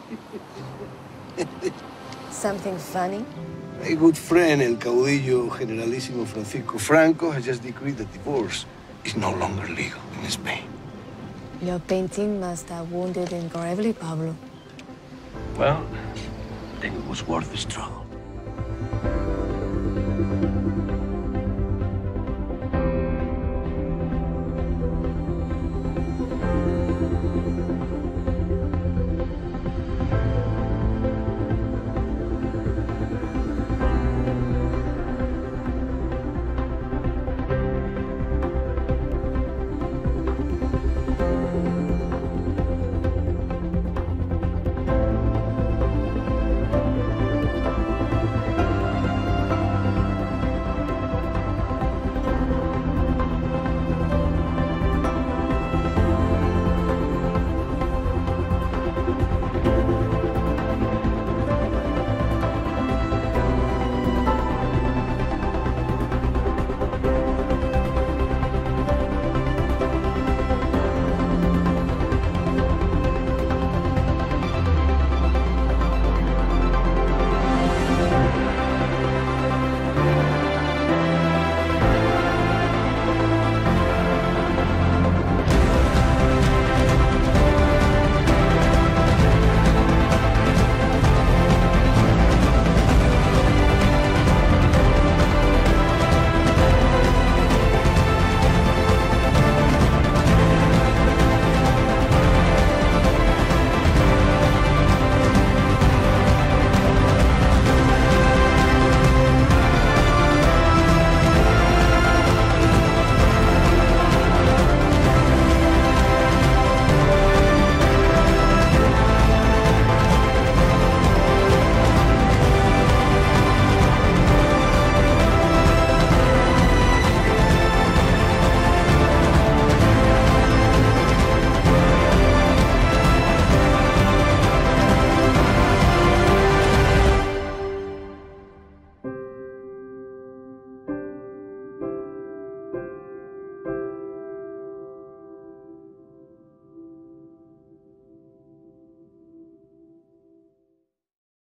Something funny? My good friend, el caudillo generalísimo Francisco Franco, has just decreed that divorce is no longer legal in Spain. Your painting must have wounded him gravely, Pablo. Well, I think it was worth the struggle.